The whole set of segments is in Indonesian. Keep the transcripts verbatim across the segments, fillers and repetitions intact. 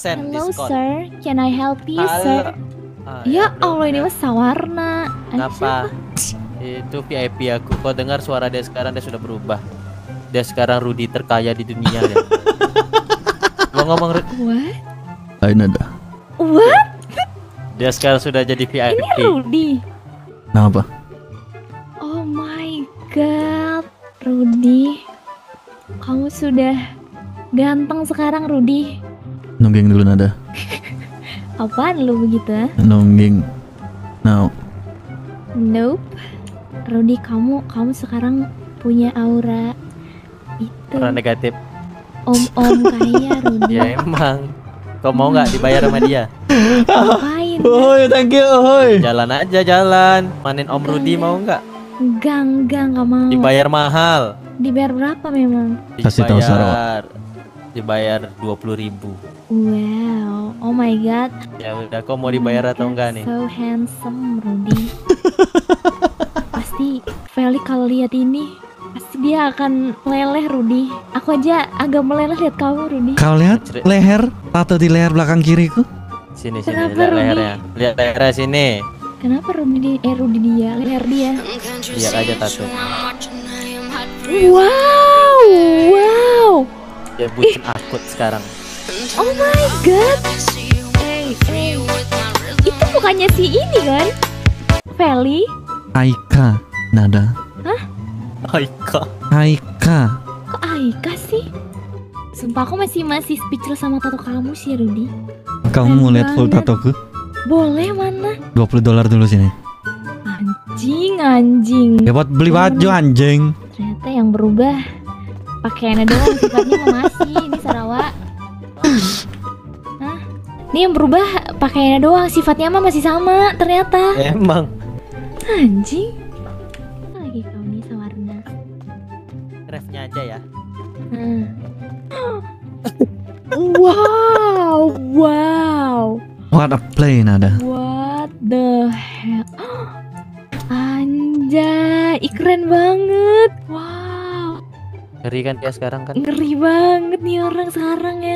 persen Hello diskon. sir, can I help you Halo. sir? Ah, Ya bro. Allah, ini mas Sawarna. Kenapa? Itu V I P aku. Kau dengar suara dia sekarang, dia sudah berubah. Dia sekarang Rudy terkaya di dunia ya. Lo ngomong Ru- What? Hai Nada. What? dia sekarang sudah jadi V I P. Ini Rudy. Kenapa? Oh my god, Rudy. Kamu sudah ganteng sekarang, Rudy. Nungging dulu Nada. Apaan lu begitu? Nungging. Now. Nope. Rudy, kamu kamu sekarang punya aura itu. Orang negatif. Om-om kaya, Rudy. Ya emang. Kau mau nggak dibayar sama dia? Ngapain? Oh, thank you. Oh. Jalan aja jalan. Manin Om Rudy mau nggak? Enggak, enggak, enggak mau. Dibayar mahal. Dibayar berapa memang? Kasih tahu Dibayar. Dibayar dua puluh ribu. Wow, oh my god. Ya udah, kau mau dibayar atau enggak nih? So handsome, Rudy. Pasti Feli kalau lihat ini, pasti dia akan meleleh, Rudy. Aku aja agak meleleh lihat kamu, Rudy. Kau lihat leher, tato di leher belakang kiriku? Sini sini, Kenapa, lihat Rudy? lehernya. Lihat lehernya sini. Kenapa Rudy di, eh Rudy dia, leher dia? Lihat aja tato. Wow, wow. Dia bucin akut sekarang. Oh my god. Hey, hey. Itu bukannya si ini kan? Feli? Aika Nada. Aika. Aika. Kok Aika sih? Sumpah aku masih masih speechless sama tato kamu sih, Rudy. Kamu mau lihat full banget. tatoku? Boleh mana? dua puluh dolar dulu sini. Anjing, anjing. Ya buat beli baju anjing. Ternyata yang berubah pakaiannya doang, sifatnya mah masih di Sarawak. Hah? Ini yang berubah pakaiannya doang, sifatnya mah masih sama ternyata. Emang. Anjing. Lagi kau nih Sawarna. Refnya aja ya. Hmm. Wow, wow. What a play Nada. What the hell? Anjay, ih, keren banget. Wow, Ngeri kan dia sekarang kan? ngeri banget nih orang sekarang ya.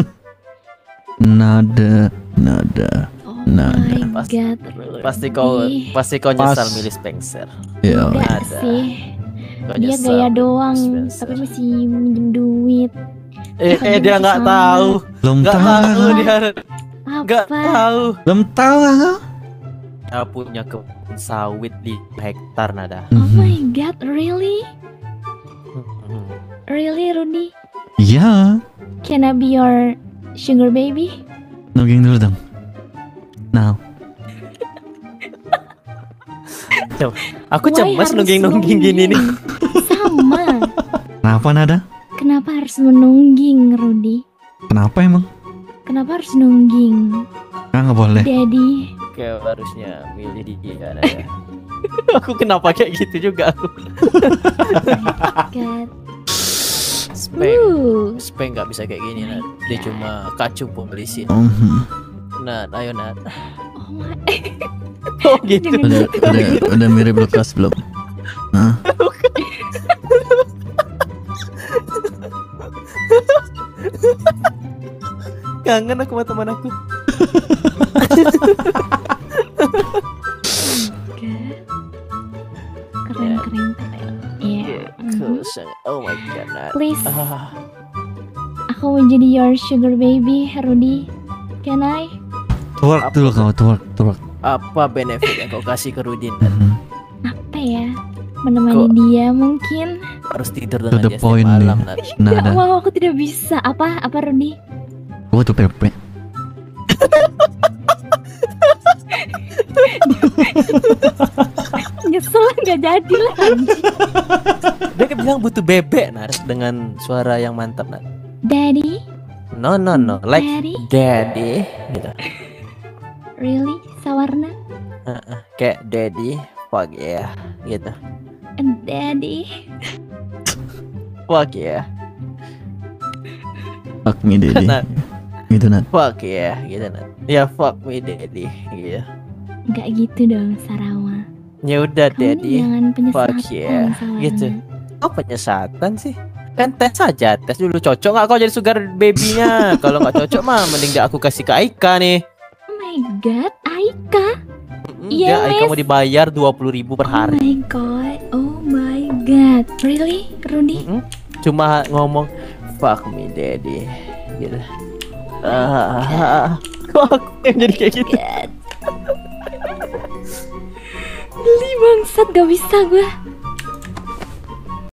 Nada, nada. Oh Nah, my pasti- god. Pasti kau Rudy. pasti kau nyesal Pas. milih Spencer. Ya, Enggak ada. sih. Kau Dia nyesal gaya milih doang, Spencer. tapi masih minjem duit. Eh, Bukan eh dia masih nggak sama. tahu. belum Nggak tahu. tahu dia. Nggak Apa? tahu. Belum tahu aku. Dia punya kebun sawit di hektar Nada. Oh Mhm. my god, really? Hmm. Really, Rudy? Ya, Can I be your sugar baby? nungging dulu dong. Now. Aku Why cemas harus nungging-nungging gini nih. Sama. Kenapa Nada? Kenapa harus menungging, Rudy? Kenapa emang? Kenapa harus nungging? Ah, nggak boleh. Daddy. Kayak harusnya milih dia Nada. Aku kenapa kayak gitu juga aku. God. Speng. Ooh. Speng nggak bisa kayak gini Nat. Dia cuma kacung pembelisin. Mhm. Nat, ayo Nat. Oh my. Oh gitu. Udah, udah, udah mirip Lukas belum? Hah? Kangen aku sama teman aku. Keren, keren, keren. Iya. Cool Mhm. sangat. Oh my god Nat. Please, Ah, aku mau jadi your sugar baby, Rudy. Can I? Twerk dulu kau, twerk, twerk. apa benefit yang kau kasih ke Rudin Nat? Mhm. Apa ya? Menemani Kok- dia mungkin. Harus tidur To dengan the dia point setiap nih. malam Nat. Gak Nada. mau, aku tidak bisa. Apa? Apa, Rudy? Gua tuh pepe. Nyesel gak jadi lah, anjing. Dia kan bilang butuh bebek Nat dengan suara yang mantap Nat. Daddy? No no no, like Daddy? daddy gitu. Really? Sawarna? Heeh, kayak daddy, fuck yeah gitu. Daddy? Fuck yeah, Fuck me daddy. Nat. Gitu Nat. Fuck yeah gitu Nat. Ya fuck me daddy gitu. Gak gitu dong, Sarawa. Ya udah Kamu daddy. jangan penyesatan, Fuck yeah Sawarna. gitu. Oh penyesatan sih. Kan tes saja, tes dulu cocok nggak kau jadi sugar baby-nya. Kalau nggak cocok mah mending dia aku kasih ke Aika nih. Oh my god, Aika. Mm-mm, Iya, dia Aika Wes. mau dibayar dua puluh ribu per Oh hari. my god, oh my god. Really, Rudy? Mm-mm. Cuma ngomong fuck me daddy gitu. Ah, kok aku yang jadi kayak gitu? God. Geli bangsat, gak bisa gue.